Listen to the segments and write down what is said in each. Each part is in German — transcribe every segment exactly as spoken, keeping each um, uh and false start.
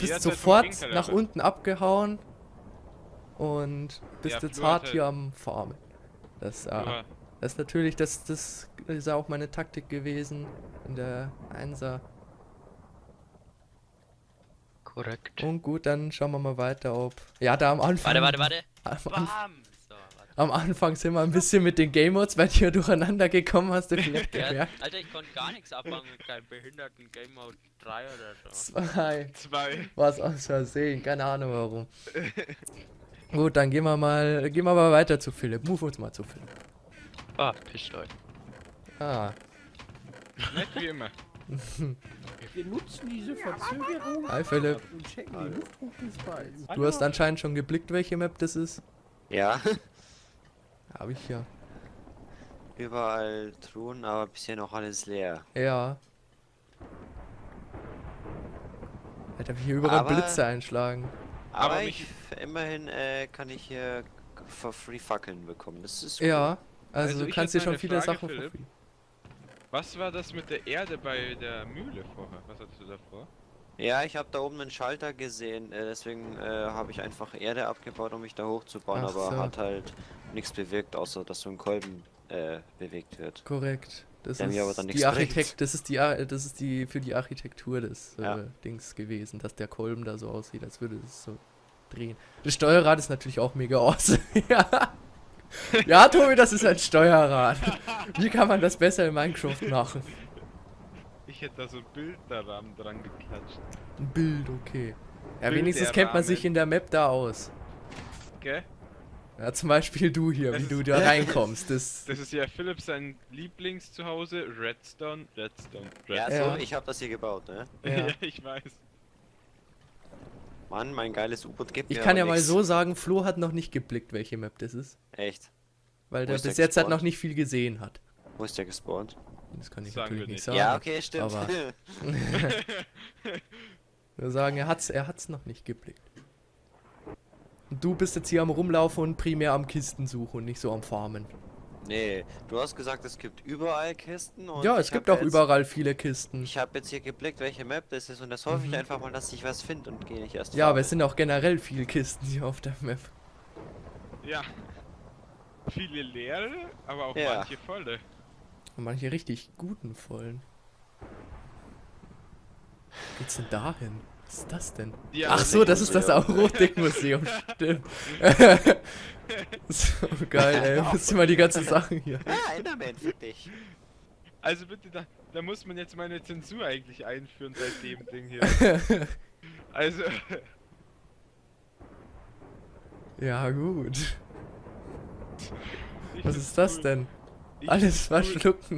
bist Jeder sofort Gegenteil, nach aber- unten abgehauen und bist Ja, jetzt Flo hart hat hier halt- am Farmen. Das, äh, Ja, das ist natürlich, das, das ist auch meine Taktik gewesen in der Einser. Korrekt. Und gut, dann schauen wir mal weiter, ob... Ja, da am Anfang... Warte, warte, warte. Am, Anf Bam! So, warte. am Anfang sind wir ein bisschen mit den Game Modes bei dir durcheinander gekommen, hast du vielleicht Ja, gemerkt. Alter, ich konnte gar nichts abfangen mit deinem behinderten Game Mode drei oder so. Zwei. zwei. War's aus Versehen, keine Ahnung warum. Gut, dann gehen wir mal, gehen wir mal weiter zu Philipp. Move uns mal zu Philipp. Ah, pisst euch. Ah, Nicht wie immer. Wir nutzen diese Verzögerung hi Philipp. und checken den Luftdruck des Balls. Du hast anscheinend schon geblickt, welche Map das ist. Ja, Hab ich ja. überall Truhen, aber bisher noch alles leer. Ja. Alter, wie hier überall Aber- Blitze einschlagen. Aber, Aber ich, mich- immerhin äh, kann ich hier for free Fackeln bekommen. Das ist Ja, also, Also du ich kannst hätte dir schon mal eine viele Frage, Sachen Philipp. verfree. Was war das mit der Erde bei der Mühle vorher? Was hattest du davor? Ja, ich habe da oben einen Schalter gesehen, äh, deswegen äh, habe ich einfach Erde abgebaut, um mich da hochzubauen, Ach aber so. hat halt nichts bewirkt, außer dass so ein Kolben äh, bewegt wird. Korrekt. Das Der mir aber ist dann die nichts Architekt, bringt. das ist die, Ar- das ist die für die Architektur des äh, Ja. Dings gewesen, dass der Kolben da so aussieht, als würde es so drehen. Das Steuerrad ist natürlich auch mega awesome. Ja. Ja, Tobi, das ist ein Steuerrad. Wie kann man das besser in Minecraft machen? Ich hätte da so ein Bild daran dran geklatscht. Ein Bild, okay. Ja, Bild wenigstens der kennt man Rahmen. sich in der Map da aus. Gell? Ja, zum Beispiel du hier, Das wie ist- du da reinkommst. Das, Das ist ja Philipp sein Lieblingszuhause. Redstone, Redstone, Ja, Redstone. so, Ja. ich habe das hier gebaut, ne? ja. Ja, ich weiß. Mann, mein geiles U-Boot gibt Ich mir kann aber ja mal nix. so sagen, Flo hat noch nicht geblickt, welche Map das ist. Echt? Weil Wo der ist der bis jetzt halt gespawnt? noch nicht viel gesehen hat. Wo ist der gespawnt? Das kann ich Sagen natürlich wir nicht nicht. sagen. Ja, okay, stimmt. aber- Wir sagen, er hat's, er hat's noch nicht geblickt. Und du bist jetzt hier am Rumlaufen und primär am Kisten suchen und nicht so am Farmen. nee, du hast gesagt, es gibt überall Kisten und Ja, es ich gibt hab auch jetzt, überall viele Kisten. Ich habe jetzt hier geblickt, welche Map das ist und das hoffe Mhm. ich einfach mal, dass ich was finde und gehe nicht erst Ja, aber farmen. es sind auch generell viele Kisten hier auf der Map. Ja. Viele leere, aber auch Ja. manche volle. Und manche richtig guten vollen. Wo geht's denn da hin? Was ist das denn? Die Ach anderen so, das ist das Museum. Aerotik-Museum, stimmt. So geil, ey. Musst du mal die ganzen Sachen hier. Ah, Enderman, fick dich. Also bitte, da, da muss man jetzt meine Zensur eigentlich einführen seit dem Ding hier. Also, Ja, gut. ich Was find's ist das cool. denn? Ich Alles find's cool. verschlucken.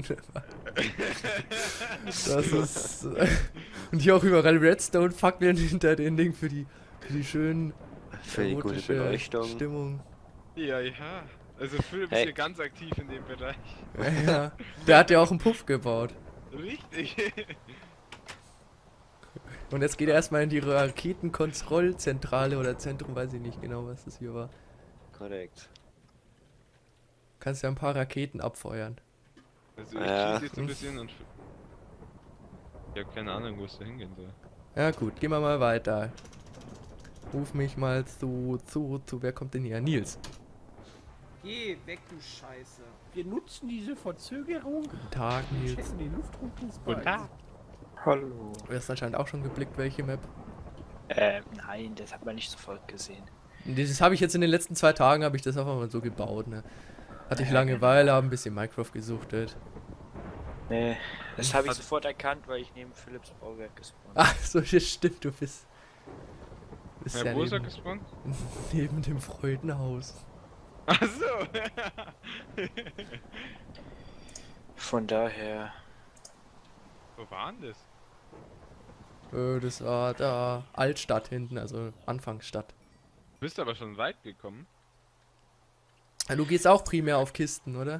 Das ist. äh, Und hier auch überall Redstone-Fackeln hinter den Ding für die, für die schönen Für die gute erotische Beleuchtung. Stimmung. Ja, ja. Also Philipp Hey. ist hier ganz aktiv in dem Bereich. Ja, der hat ja auch einen Puff gebaut. Richtig. Und jetzt geht er erstmal in die Raketenkontrollzentrale oder Zentrum, weiß ich nicht genau, was das hier war. Korrekt. Kannst ja ein paar Raketen abfeuern. Also ich Ja. cheat jetzt ein bisschen und... Ich hab keine Ahnung, wo es da hingehen soll. Ja gut, gehen wir mal weiter. Ruf mich mal zu, zu, zu, wer kommt denn hier? Nils. Geh weg, du Scheiße. Wir nutzen diese Verzögerung Guten Tag, und Nils. checken den Luftdruck des Guten Balls. Tag. Hallo. Du hast anscheinend auch schon geblickt, welche Map. Ähm, nein, das hat man nicht sofort gesehen. Und Das habe ich jetzt in den letzten zwei Tagen, habe ich das einfach mal so gebaut, ne. Hatte ich Ja, Langeweile, habe ein bisschen Minecraft gesuchtet. Nee, das habe ich Hat- sofort erkannt, weil ich neben Philips Bauwerk gespawnt bin. Ach so, das stimmt, du bist... bist Ja, ja wo ist er neben, gespawnt? neben dem Freudenhaus. Ach so. Von daher, Wo war denn das? Äh, das war da Altstadt hinten, also Anfangsstadt. Du bist aber schon weit gekommen. Ja, du gehst auch primär auf Kisten, oder?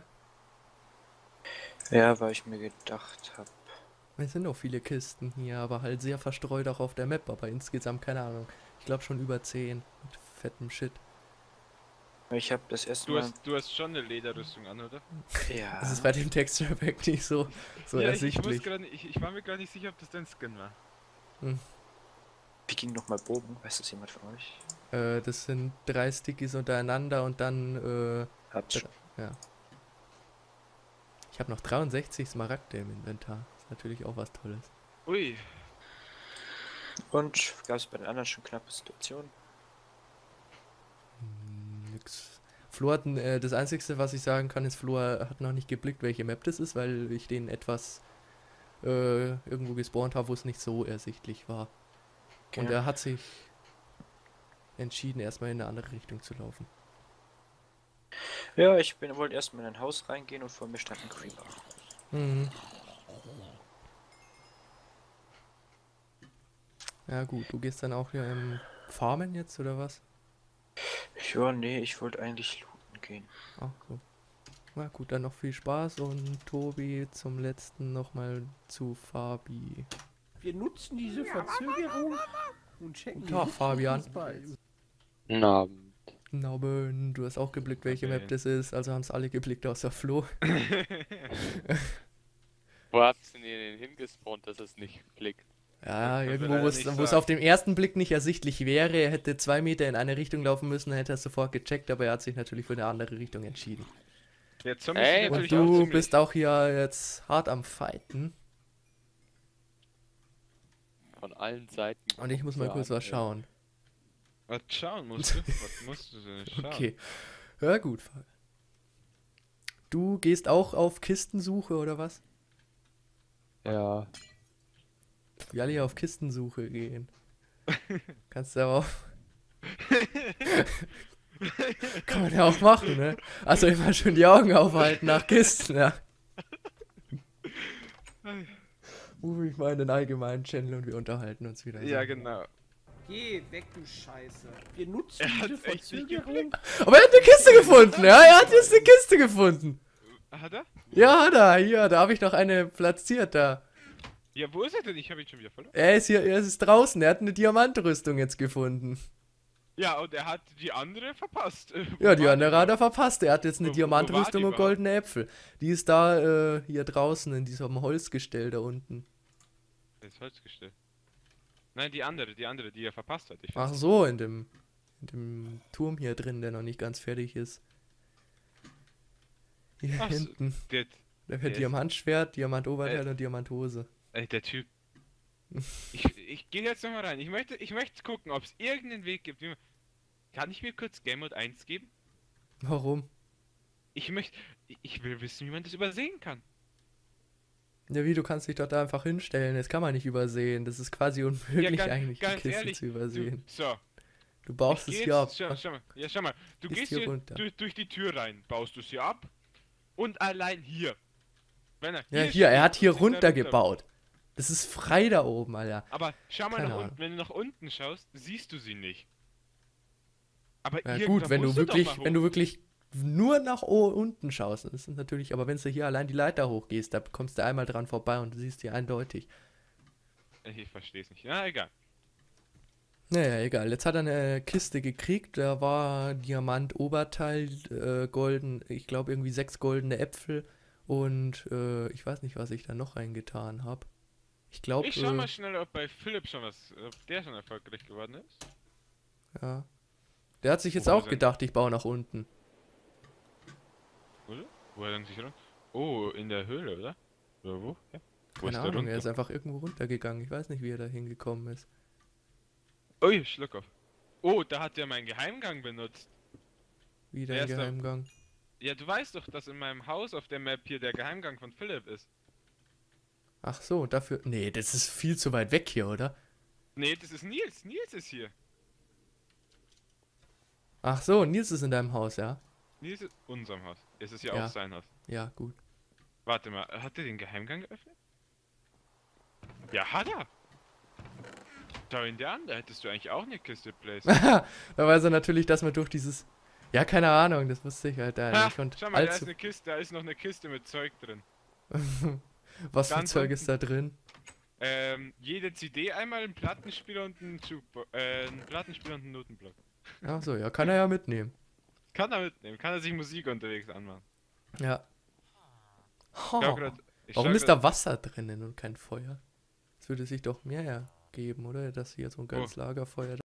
ja, weil ich mir gedacht habe. Es sind noch viele Kisten hier, aber halt sehr verstreut auch auf der Map, aber insgesamt, keine Ahnung. Ich glaube schon über zehn. Mit fettem Shit. Ich habe das erste Du Mal. hast, du hast schon eine Lederrüstung an, oder? Ja. Das ist bei dem Texture Pack nicht so, so ja, ich, ich, ersichtlich. wusste grad nicht- ich, ich war mir gar nicht sicher, ob das dein Skin war. Wie ging nochmal Bogen? Weiß das jemand von euch? Äh, das sind drei Stickies untereinander und dann, äh, Hab's schon. ja. Ich habe noch dreiundsechzig Smaragde im Inventar. Ist natürlich auch was Tolles. Ui. Und gab es bei den anderen schon knappe Situationen? Hm, nix. Flo hat, n- äh, das Einzige, was ich sagen kann, ist, Flo hat noch nicht geblickt, welche Map das ist, weil ich den etwas äh, irgendwo gespawnt habe, wo es nicht so ersichtlich war. Und Okay. er hat sich entschieden, erstmal in eine andere Richtung zu laufen. Ja, ich bin wollte erstmal in ein Haus reingehen und vor mir stand ein Creeper. Mhm. Ja gut, du gehst dann auch hier im Farmen jetzt, oder was? Ja, nee, ich wollte eigentlich looten gehen. Ach so. Na gut, dann noch viel Spaß und Tobi zum letzten nochmal zu Fabi. Wir nutzen diese Verzögerung und checken Guten Tag, den Fabian. Fußball. Na, Nauben, du hast auch geblickt, welche Okay. Map das ist, also haben es alle geblickt außer Flo. wo habt ihr denn hingespawnt, dass es nicht blickt? Ja, können wir irgendwo, leider wo es nicht wo es sagen. auf den ersten Blick nicht ersichtlich wäre, er hätte zwei Meter in eine Richtung laufen müssen, dann hätte er sofort gecheckt, aber er hat sich natürlich für eine andere Richtung entschieden. Der Zombie ist Ey, Und natürlich auch du ziemlich... bist auch hier jetzt hart am Fighten. Von allen Seiten. Und ich muss mal Ja, kurz was ja. schauen. Was schauen musst du? Was musst du denn schauen? Okay. Ja, gut. Du gehst auch auf Kistensuche oder was? Ja. Wir alle hier auf Kistensuche gehen. Kannst du aber auch. Kann man ja auch machen, ne? Also immer schön die Augen aufhalten nach Kisten, ja. Rufe ich mal in den allgemeinen Channel und wir unterhalten uns wieder. Ja, so. genau. Geh weg, du Scheiße. Wir nutzen Er hat's diese echt nicht Verzögerung. Aber er hat eine Kiste gefunden, ja? Er hat jetzt eine Kiste gefunden. Hat er? Ja, da, hier, da habe ich noch eine platziert da. Ja, wo ist er denn? Ich habe ihn schon wieder verloren. Er ist hier, er ist draußen, er hat eine Diamantrüstung jetzt gefunden. Ja, und er hat die andere verpasst. Äh, wo Ja, die war andere hat er verpasst. Er hat jetzt eine Wo- wo- wo war Diamantrüstung die und überhaupt? goldene Äpfel. Die ist da, äh, hier draußen in diesem Holzgestell da unten. Das Holzgestell. Nein, die andere, die andere, die er verpasst hat. Ich Ach so, in dem, in dem Turm hier drin, der noch nicht ganz fertig ist. Hier Ach so, hinten. Der, Der der hat ist- Diamantschwert, Diamantoberteil Äh. und Diamanthose. ey, der Typ. Ich, ich gehe jetzt nochmal rein. Ich möchte, ich möchte gucken, ob es irgendeinen Weg gibt. Wie man, kann ich mir kurz Game Mode eins geben? Warum? Ich möchte, ich- ich will wissen, wie man das übersehen kann. Ja, wie, du kannst dich doch da einfach hinstellen. Das kann man nicht übersehen. Das ist quasi unmöglich ganz- eigentlich, ganz die Kiste ehrlich, zu Du, übersehen. so, Du baust ich es geh hier ab. jetzt, schau, schau mal, ja, schau mal. Du Ist gehst hier hier runter. durch, durch die Tür rein, baust du sie ab und allein hier. Wenn er Ja, hier hier, er steht, hat hier ist er runter. runtergebaut. Das ist frei da oben, Alter. Aber schau mal Keine nach Ahnung. unten, wenn du nach unten schaust, siehst du sie nicht. Aber Ja irgendwann gut, wenn du musst doch wirklich, mal wenn du hoch. wirklich nur nach o unten schaust, das ist natürlich, aber wenn du hier allein die Leiter hochgehst, da kommst du einmal dran vorbei und du siehst die eindeutig. Ich versteh's nicht. Na, egal. Naja, egal. Jetzt hat er eine Kiste gekriegt, da war Diamant Oberteil, äh, golden, ich glaube irgendwie sechs goldene Äpfel und äh, ich weiß nicht, was ich da noch reingetan habe. Ich glaube, Ich schau mal äh, schnell, ob bei Philipp schon was, ob der schon erfolgreich geworden ist. ja. Der hat sich jetzt Wo war auch der? gedacht, ich baue nach unten. Oder? Wo er dann sich ran? Oh, in der Höhle, oder? Oder wo? Ja. Wo Keine ist der Ahnung, runter? er ist einfach irgendwo runtergegangen. Ich weiß nicht, wie er da hingekommen ist. Ui, Schluck auf. Oh, da hat er meinen Geheimgang benutzt. Wie Wer der ist da? Geheimgang. Ja, du weißt doch, dass in meinem Haus auf der Map hier der Geheimgang von Philipp ist. Ach so, dafür. Nee, das ist viel zu weit weg hier, oder? Nee, das ist Nils. Nils ist hier. Ach so, Nils ist in deinem Haus, ja? Nils ist in unserem Haus. Es ist ja, Ja. auch sein Haus. Ja, gut. Warte mal, hat er den Geheimgang geöffnet? Ja, hat er. Schau ihn dir an, da hättest du eigentlich auch eine Kiste placed. da weiß er natürlich, dass man durch dieses. Ja, keine Ahnung, das wusste ich halt da Ha, nicht. Und schau mal, da ist allzu. eine Kiste, da ist noch eine Kiste mit Zeug drin. Was für ganz Zeug ist da drin? Ähm, jede C D einmal, ein Plattenspieler und ein Jukebox, äh, ein Plattenspieler und ein Notenblock. Ach so, ja, kann er ja mitnehmen. Kann er mitnehmen, kann er sich Musik unterwegs anmachen. Ja. Ich Oh, schau grad, ich warum schau ist grad- da Wasser drinnen und kein Feuer? Das würde sich doch mehr ja, geben, oder? Dass hier so ein geiles Lagerfeuer